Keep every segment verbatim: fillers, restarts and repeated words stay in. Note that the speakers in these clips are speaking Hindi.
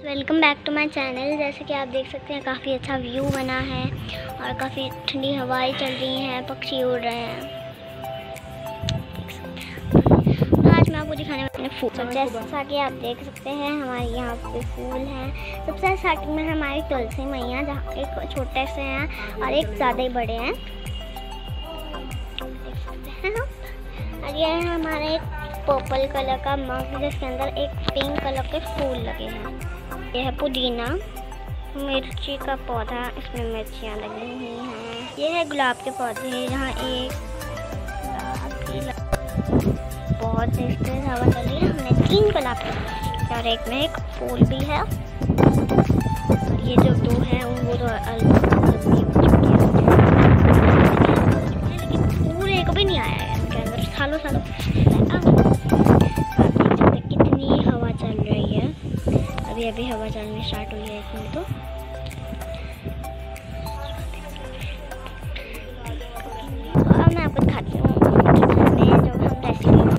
Welcome back to my channel. जैसे कि आप देख सकते हैं काफ़ी अच्छा व्यू बना है और काफ़ी ठंडी हवाएं चल रही हैं, पक्षी उड़ रहे हैं। आज मैं आपको दिखाने वाली हूँ फूल। जैसा कि आप देख सकते हैं हमारे यहाँ पे फूल हैं। सबसे स्टार्टिंग में हमारी तुलसी मैया, जहाँ एक छोटे से हैं और एक ज़्यादा ही बड़े हैं, देख सकते हैं। और ये है हमारा एक पर्पल कलर का मग जिसके अंदर एक पिंक कलर के फूल लगे हैं। यह है पुदीना, मिर्ची का पौधा, इसमें मिर्चियाँ लगी हुई हैं। ये है गुलाब के पौधे, जहाँ एक बहुत तेज हवा चल रही है। हमने तीन गुलाब के पौधे और एक में एक फूल भी है। और ये जो दो हैं वो तो लेकिन फूल एक भी नहीं आया है इनके अंदर। सालों सालों कितनी हवा चल रही है। अभी अभी हवा चलनी स्टार्ट हुई है इसमें तो। और मैं आपको दिखाती हूँ जो हम रेसिपी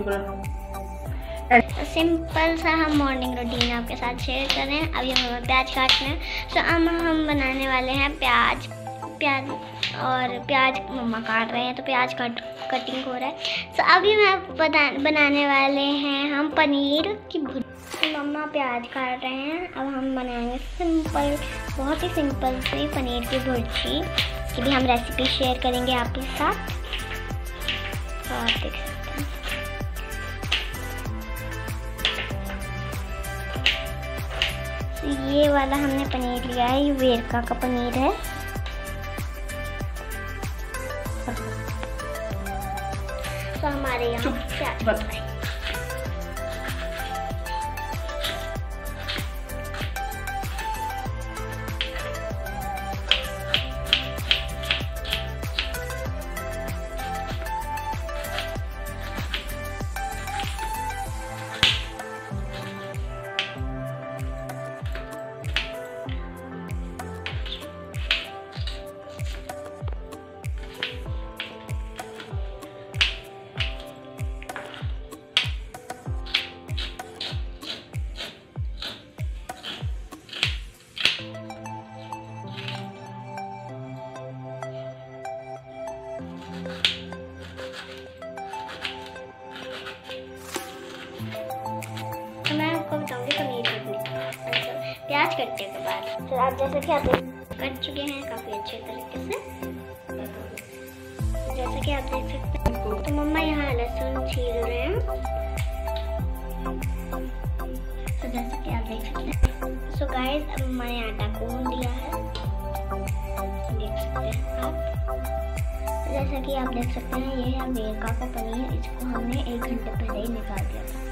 सिंपल सा हम मॉर्निंग रूटीन आपके साथ शेयर कर रहे हैं। अभी हमें प्याज काटना है, तो अब हम बनाने वाले हैं प्याज प्याज और प्याज मम्मा काट रहे हैं, तो प्याज कट कटिंग हो रहा है। तो अभी मैं आपको बता बनाने वाले हैं हम पनीर की भुर्जी। मम्मा प्याज काट रहे हैं, अब हम बनाएंगे सिंपल, बहुत ही सिंपल सी पनीर की भुर्जी की भी हम रेसिपी शेयर करेंगे आपके साथ। तो आप देख सकते हैं तो ये वाला हमने पनीर लिया है, ये वेरका का पनीर है। तो हमारे यहाँ प्याज बनाएंगे। मैं आपको बताऊंगी पनीर मतलब प्याज कटने के बाद। तो आप जैसे कि आप कट चुके हैं काफ़ी अच्छे तरीके से, जैसे कि आप देख सकते हैं। तो मम्मा यहाँ लहसुन छील रहे हैं। तो जैसे कि आप देख सकते हैं। सो गाइस, अब मम्मा ने आटा गूंद दिया है, देख सकते हैं आप। जैसा कि आप देख सकते हैं ये है वेरका का पनीर, इसको हमने एक घंटे पहले ही निकाल दिया था।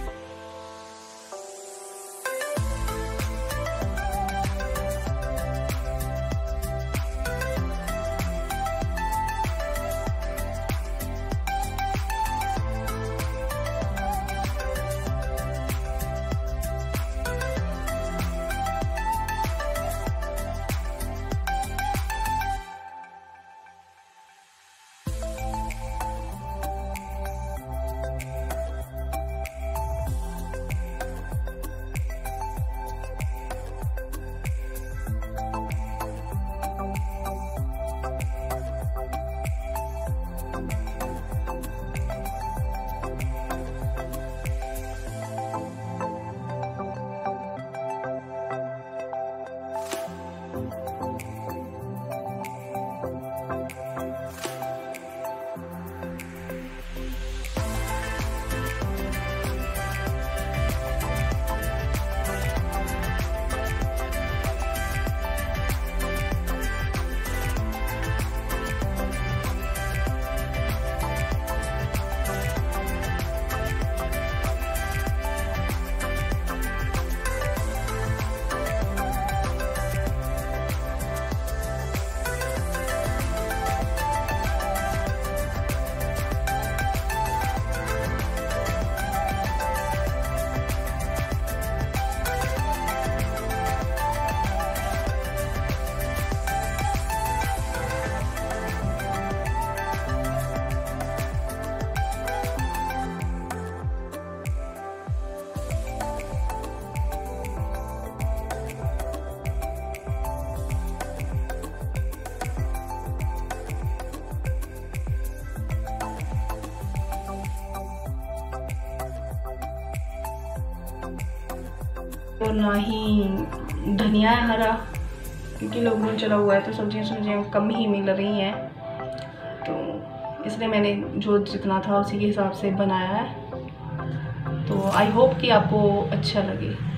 और ना ही धनिया है हरा, क्योंकि लॉकडाउन चला हुआ है तो सब्जियां सब्जियां कम ही मिल रही हैं, तो इसलिए मैंने जो जितना था उसी के हिसाब से बनाया है। तो आई होप कि आपको अच्छा लगे।